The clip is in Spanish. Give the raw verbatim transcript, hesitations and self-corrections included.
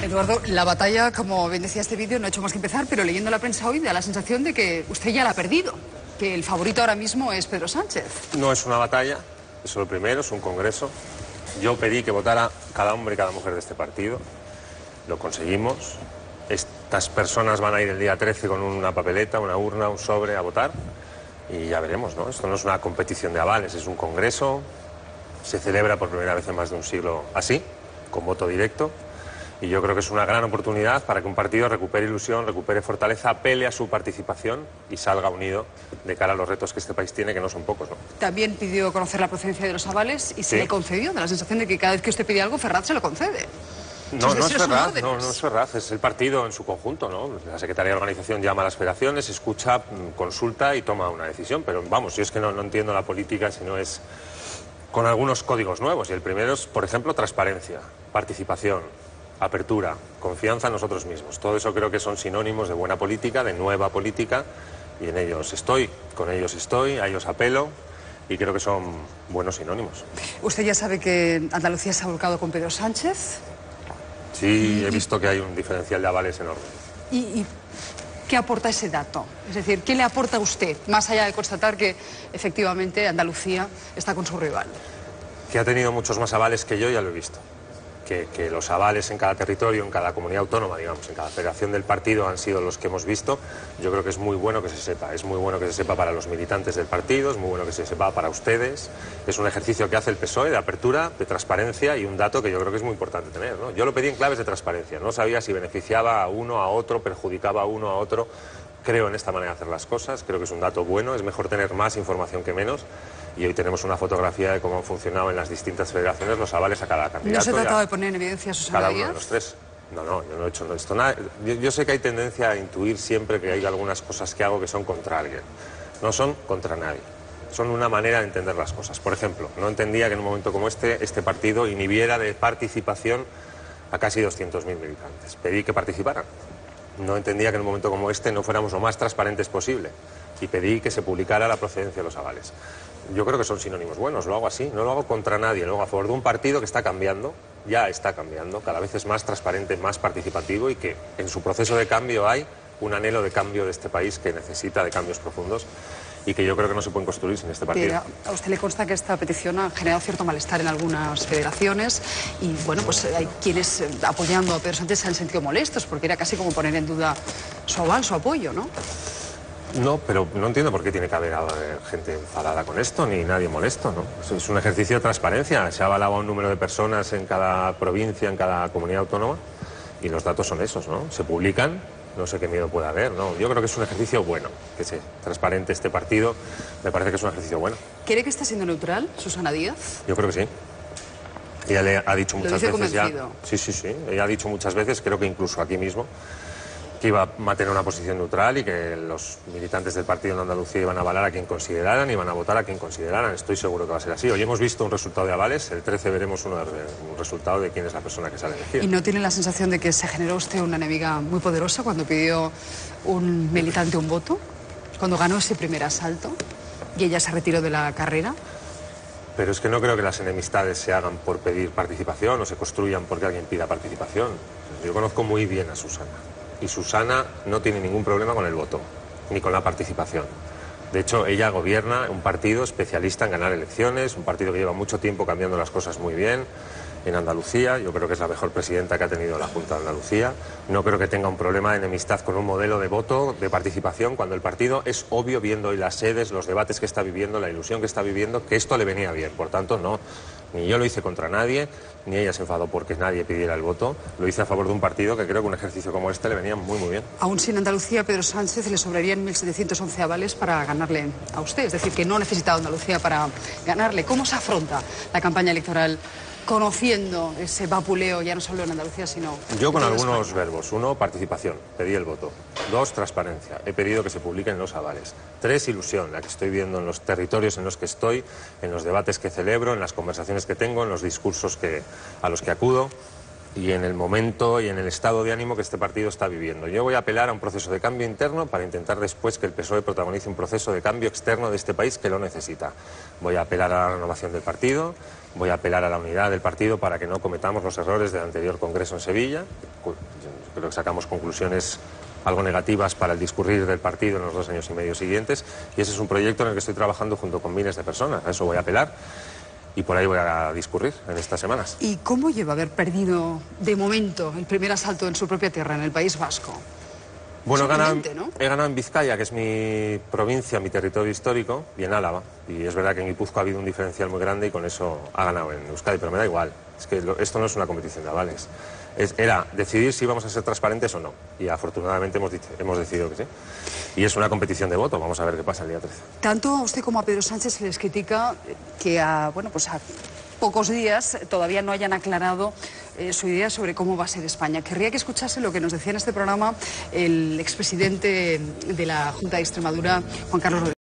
Eduardo, la batalla, como bien decía este vídeo, no ha hecho más que empezar, pero leyendo la prensa hoy da la sensación de que usted ya la ha perdido, que el favorito ahora mismo es Pedro Sánchez. No es una batalla, eso es lo primero, es un congreso. Yo pedí que votara cada hombre y cada mujer de este partido, lo conseguimos. Estas personas van a ir el día trece con una papeleta, una urna, un sobre a votar y ya veremos, ¿no? Esto no es una competición de avales, es un congreso, se celebra por primera vez en más de un siglo así, con voto directo. Y yo creo que es una gran oportunidad para que un partido recupere ilusión, recupere fortaleza, apele a su participación y salga unido de cara a los retos que este país tiene, que no son pocos, ¿no? También pidió conocer la procedencia de los avales y se Sí. le concedió. Da la sensación de que cada vez que usted pide algo, Ferraz se lo concede. No, Sus no es deseos son Ferraz, órdenes. no, no es Ferraz, es el partido en su conjunto, ¿no? La Secretaría de Organización llama a las federaciones, escucha, consulta y toma una decisión. Pero vamos, yo es que no, no entiendo la política si no es con algunos códigos nuevos. Y el primero es, por ejemplo, transparencia, participación, apertura, confianza en nosotros mismos. Todo eso creo que son sinónimos de buena política, de nueva política, y en ellos estoy, con ellos estoy, a ellos apelo, y creo que son buenos sinónimos. Usted ya sabe que Andalucía se ha volcado con Pedro Sánchez. Sí, he visto que hay un diferencial de avales enorme. ¿Y, y qué aporta ese dato? Es decir, ¿qué le aporta a usted, más allá de constatar que efectivamente Andalucía está con su rival? Que ha tenido muchos más avales que yo, ya lo he visto. Que, que los avales en cada territorio, en cada comunidad autónoma, digamos, en cada federación del partido han sido los que hemos visto. Yo creo que es muy bueno que se sepa. Es muy bueno que se sepa para los militantes del partido, es muy bueno que se sepa para ustedes. Es un ejercicio que hace el P S O E de apertura, de transparencia y un dato que yo creo que es muy importante tener, ¿no? Yo lo pedí en claves de transparencia. No sabía si beneficiaba a uno, a otro, perjudicaba a uno, a otro. Creo en esta manera de hacer las cosas, creo que es un dato bueno, es mejor tener más información que menos. Y hoy tenemos una fotografía de cómo han funcionado en las distintas federaciones los avales a cada candidato. ¿No se trataba de poner en evidencia a Susana Cada Díaz? uno de los tres. No, no, yo no he hecho esto nada. Yo, yo sé que hay tendencia a intuir siempre que hay algunas cosas que hago que son contra alguien. No son contra nadie. Son una manera de entender las cosas. Por ejemplo, no entendía que en un momento como este, este partido inhibiera de participación a casi doscientos mil militantes. Pedí que participaran. No entendía que en un momento como este no fuéramos lo más transparentes posible. Y pedí que se publicara la procedencia de los avales. Yo creo que son sinónimos buenos, lo hago así, no lo hago contra nadie, lo hago a favor de un partido que está cambiando, ya está cambiando, cada vez es más transparente, más participativo y que en su proceso de cambio hay un anhelo de cambio de este país que necesita de cambios profundos y que yo creo que no se pueden construir sin este partido. Pero a usted le consta que esta petición ha generado cierto malestar en algunas federaciones y, bueno, pues hay quienes eh, apoyando a Pedro Sánchez se han sentido molestos porque era casi como poner en duda su aval, su apoyo, ¿no? No, pero no entiendo por qué tiene que haber eh, gente enfadada con esto, ni nadie molesto, ¿no? Es, es un ejercicio de transparencia. Se ha avalado a un número de personas en cada provincia, en cada comunidad autónoma, y los datos son esos, ¿no? Se publican, no sé qué miedo puede haber, ¿no? Yo creo que es un ejercicio bueno, que sea transparente este partido, me parece que es un ejercicio bueno. ¿Cree que está siendo neutral, Susana Díaz? Yo creo que sí. Ella le ha dicho muchas ¿Lo dice veces ya... convencido? Sí, sí, sí. Ella ha dicho muchas veces, creo que incluso aquí mismo, que iba a mantener una posición neutral y que los militantes del partido en Andalucía iban a avalar a quien consideraran y iban a votar a quien consideraran. Estoy seguro que va a ser así. Hoy hemos visto un resultado de avales, el trece veremos uno de, un resultado de quién es la persona que sale elegida. ¿Y no tiene la sensación de que se generó usted una enemiga muy poderosa cuando pidió un militante un voto? Cuando ganó ese primer asalto y ella se retiró de la carrera. Pero es que no creo que las enemistades se hagan por pedir participación o se construyan porque alguien pida participación. Yo conozco muy bien a Susana. Y Susana no tiene ningún problema con el voto, ni con la participación. De hecho, ella gobierna un partido especialista en ganar elecciones, un partido que lleva mucho tiempo cambiando las cosas muy bien en Andalucía. Yo creo que es la mejor presidenta que ha tenido la Junta de Andalucía. No creo que tenga un problema de enemistad con un modelo de voto, de participación, cuando el partido es obvio, viendo hoy las sedes, los debates que está viviendo, la ilusión que está viviendo, que esto le venía bien. Por tanto, no, ni yo lo hice contra nadie, ni ella se enfadó porque nadie pidiera el voto. Lo hice a favor de un partido que creo que un ejercicio como este le venía muy, muy bien. Aún sin Andalucía, Pedro Sánchez le sobrarían mil setecientos once avales para ganarle a usted. Es decir, que no necesitaba Andalucía para ganarle. ¿Cómo se afronta la campaña electoral conociendo ese vapuleo, ya no solo en Andalucía, sino... Yo con en toda algunos España? verbos. Uno, participación. Pedí el voto. Dos, transparencia. He pedido que se publiquen los avales. Tres, ilusión, la que estoy viendo en los territorios en los que estoy, en los debates que celebro, en las conversaciones que tengo, en los discursos que, a los que acudo y en el momento y en el estado de ánimo que este partido está viviendo. Yo voy a apelar a un proceso de cambio interno para intentar después que el P S O E protagonice un proceso de cambio externo de este país que lo necesita. Voy a apelar a la renovación del partido, voy a apelar a la unidad del partido para que no cometamos los errores del anterior Congreso en Sevilla creo que sacamos conclusiones algo negativas para el discurrir del partido en los dos años y medio siguientes, y ese es un proyecto en el que estoy trabajando junto con miles de personas. A eso voy a apelar y por ahí voy a discurrir en estas semanas. ¿Y cómo lleva haber perdido de momento el primer asalto en su propia tierra, en el País Vasco? Bueno, he ganado, ¿no? he ganado en Vizcaya, que es mi provincia, mi territorio histórico, y en Álava. Y es verdad que en Guipúzcoa ha habido un diferencial muy grande y con eso ha ganado en Euskadi, pero me da igual. Es que lo, esto no es una competición de avales. Es, era decidir si íbamos a ser transparentes o no. Y afortunadamente hemos, dicho, hemos decidido que sí. Y es una competición de voto. Vamos a ver qué pasa el día trece. Tanto a usted como a Pedro Sánchez se les critica que a, bueno, pues a pocos días todavía no hayan aclarado eh, su idea sobre cómo va a ser España. Querría que escuchase lo que nos decía en este programa el expresidente de la Junta de Extremadura, Juan Carlos Rodríguez.